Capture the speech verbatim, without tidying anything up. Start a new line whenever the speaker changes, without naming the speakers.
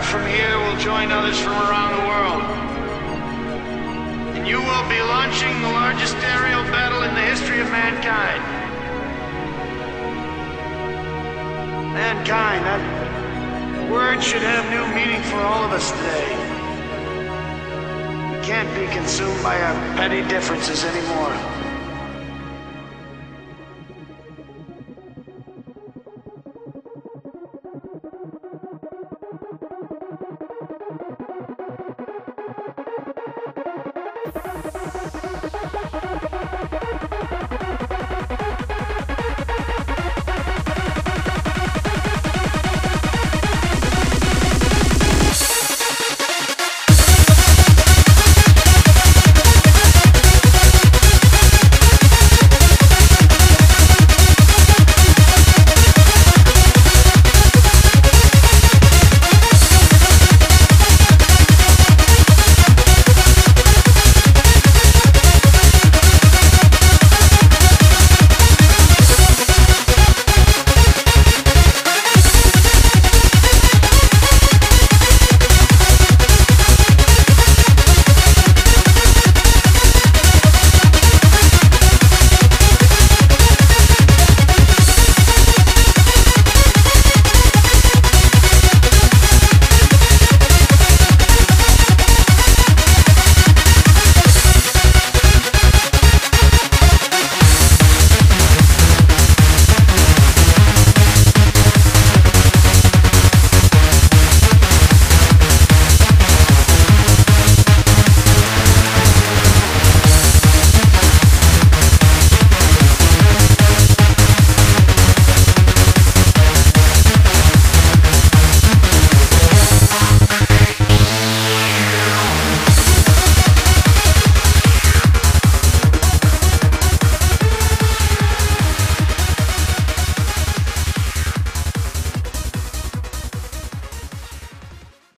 aircraft from here will join others from around the world. And you will be launching the largest aerial battle in the history of mankind. Mankind, that word should have new meaning for all of us today. We can't be consumed by our petty differences anymore.